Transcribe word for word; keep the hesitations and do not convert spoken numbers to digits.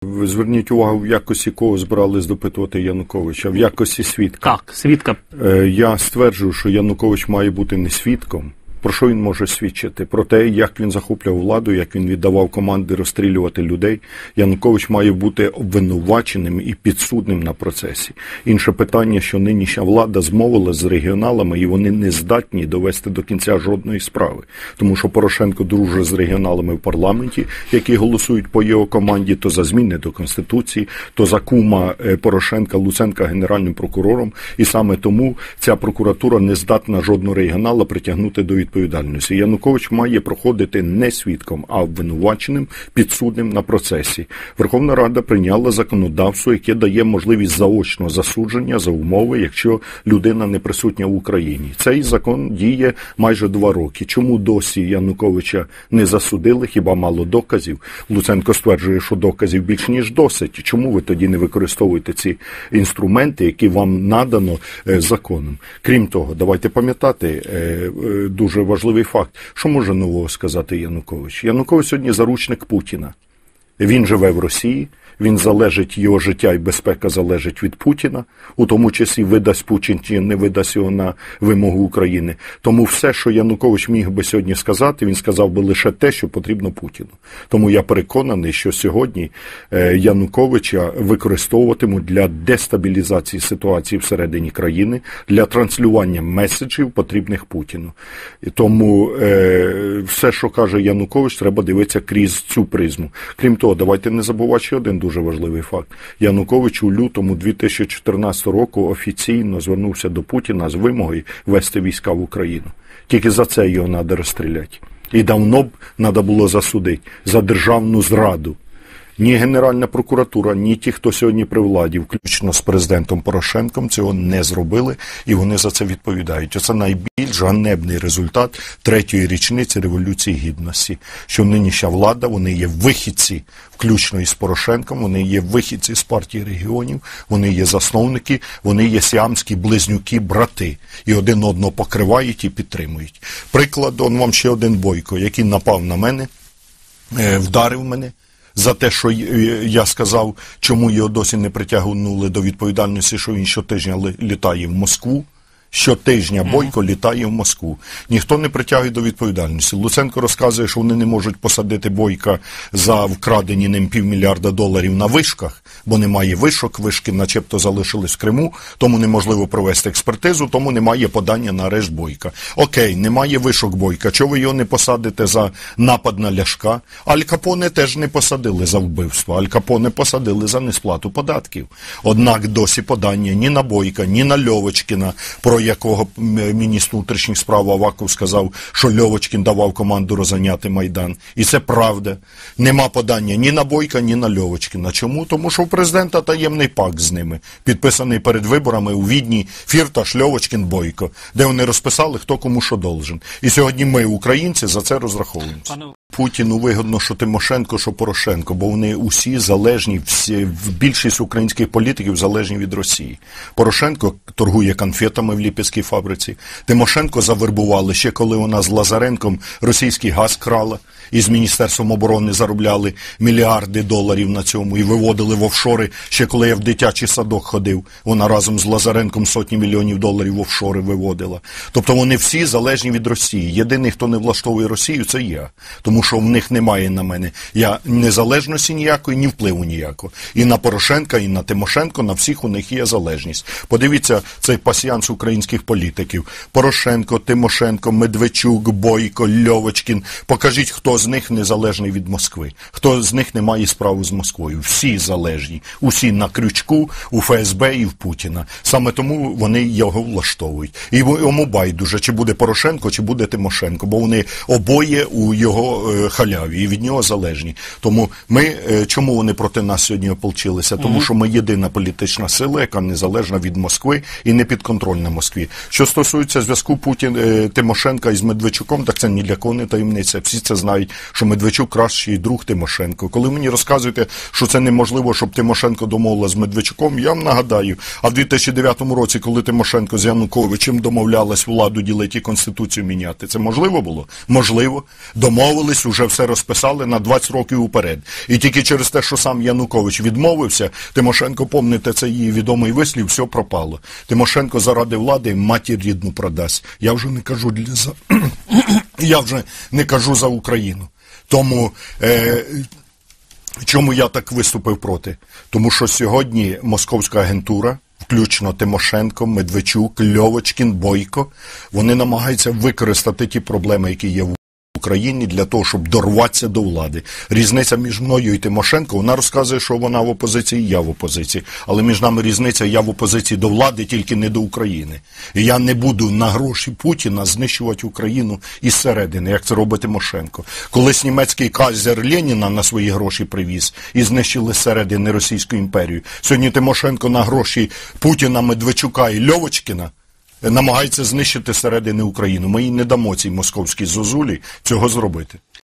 Ви зверніть увагу, в якості кого збирались допитувати Януковича, в якості свідка. Так, свідка. Я стверджую, що Янукович має бути не свідком. Про що він може свідчити? Про те, як він захоплював владу, як він віддавав команди розстрілювати людей. Янукович має бути обвинуваченим і підсудним на процесі. Інше питання, що нинішня влада змовилась з регіоналами, і вони не здатні довести до кінця жодної справи. Тому що Порошенко дружить з регіоналами в парламенті, які голосують по його команді, то за зміни до Конституції, то за кума Порошенка Луценка генеральним прокурором. І саме тому ця прокуратура не здатна жодного регіонала притягнути до відповідальності. відповідальності. Янукович має проходити не свідком, а обвинуваченим, підсудним на процесі. Верховна Рада прийняла законодавство, яке дає можливість заочного засудження за умови, якщо людина не присутня в Україні. Цей закон діє майже два роки. Чому досі Януковича не засудили? Хіба мало доказів? Луценко стверджує, що доказів більш ніж досить. Чому ви тоді не використовуєте ці інструменти, які вам надано е, законом? Крім того, давайте пам'ятати е, е, дуже важливий факт. Що може нового сказати Янукович? Янукович сьогодні заручник Путіна. Він живе в Росії, він залежить, його життя і безпека залежить від Путіна, у тому числі видасть Путін чи не видасть його на вимогу України. Тому все, що Янукович міг би сьогодні сказати, він сказав би лише те, що потрібно Путіну. Тому я переконаний, що сьогодні Януковича використовуватимуть для дестабілізації ситуації всередині країни, для транслювання меседжів, потрібних Путіну. І тому е, все, що каже Янукович, треба дивитися крізь цю призму. Крім того, давайте не забувати ще один дуже важливий факт. Янукович у лютому дві тисячі чотирнадцятого року офіційно звернувся до Путіна з вимогою вести війська в Україну. Тільки за це його треба розстріляти. І давно б треба було засудити за державну зраду. Ні Генеральна прокуратура, ні ті, хто сьогодні при владі, включно з президентом Порошенком, цього не зробили, і вони за це відповідають. Оце найбільш ганебний результат третьої річниці Революції Гідності, що нинішня влада, вони є вихідці, включно із Порошенком, вони є вихідці з партії регіонів, вони є засновники, вони є сіамські близнюки, брати, і один одного покривають і підтримують. Приклад, он вам ще один Бойко, який напав на мене, вдарив мене, за те, що я сказав, чому його досі не притягнули до відповідальності, що він щотижня літає в Москву. Щотижня Бойко літає в Москву. Ніхто не притягує до відповідальності. Луценко розказує, що вони не можуть посадити Бойка за вкрадені ним півмільярда доларів на вишках, бо немає вишок, вишки начебто залишились в Криму, тому неможливо провести експертизу, тому немає подання на арешт Бойка. Окей, немає вишок Бойка, чого ви його не посадите за напад на Ляшка? Аль Капоне теж не посадили за вбивство, Аль Капоне посадили за несплату податків. Однак досі подання ні на Бойка, ні на Льовочкіна, про якого міністр внутрішніх справ Аваков сказав, що Льовочкін давав команду розганяти Майдан. І це правда. Нема подання ні на Бойка, ні на Льовочкіна. Чому? Тому що у президента таємний пакт з ними, підписаний перед виборами у Відні, Фірташ, Льовочкін, Бойко, де вони розписали, хто кому що должен. І сьогодні ми, українці, за це розраховуємося. Путіну вигодно, що Тимошенко, що Порошенко, бо вони усі залежні, всі, більшість українських політиків залежні від Росії. Порошенко торгує конфетами в Липецькій фабриці. Тимошенко завербували ще коли вона з Лазаренком російський газ крала і з Міністерством оборони заробляли мільярди доларів на цьому і виводили в офшори, ще коли я в дитячий садок ходив. Вона разом з Лазаренком сотні мільйонів доларів в офшори виводила. Тобто вони всі залежні від Росії. Єдиний, хто не влаштовує Росію, це я. Тому що в них немає на мене я незалежності ніякої, ні впливу ніякого. І на Порошенка, і на Тимошенко, на всіх у них є залежність. Подивіться цей пасіянс українських політиків. Порошенко, Тимошенко, Медведчук, Бойко, Льовочкін. Покажіть, хто з них незалежний від Москви. Хто з них не має справи з Москвою. Всі залежні. Усі на крючку, у Ф С Б і в Путіна. Саме тому вони його влаштовують. І йому байдуже, чи буде Порошенко, чи буде Тимошенко. Бо вони обоє у його халяві і від нього залежні. Тому ми, чому вони проти нас сьогодні ополчилися? Тому що ми єдина політична сила, яка незалежна від Москви і не підконтрольна Москві. Що стосується зв'язку Путін, Тимошенка із Медведчуком, так це ні для кого не таємниця. Всі це знають говорить, що Медведчук кращий друг Тимошенко. Коли мені розказуєте, що це неможливо, щоб Тимошенко домовила з Медведчуком, я вам нагадаю, а в дві тисячі дев'ятому році, коли Тимошенко з Януковичем домовлялась владу ділити і Конституцію міняти, це можливо було? Можливо. Домовились, уже все розписали на двадцять років уперед. І тільки через те, що сам Янукович відмовився, Тимошенко, помните, це її відомий вислів, все пропало. Тимошенко заради влади матір рідну продасть. Я вже не кажу для за... я вже не кажу за Україну. Тому е... чому я так виступив проти? Тому що сьогодні московська агентура, включно Тимошенко, Медведчук, Льовочкін, Бойко, вони намагаються використати ті проблеми, які є в Україні, для того, щоб дорватися до влади. Різниця між мною і Тимошенко, вона розказує, що вона в опозиції, я в опозиції. Але між нами різниця, я в опозиції до влади, тільки не до України. І я не буду на гроші Путіна знищувати Україну із середини, як це робить Тимошенко. Колись німецький кайзер Леніна на свої гроші привіз і знищили зсередини Російську імперію. Сьогодні Тимошенко на гроші Путіна, Медведчука і Льовочкіна намагається знищити зсередини Україну. Ми їй не дамо цій московській зозулі цього зробити.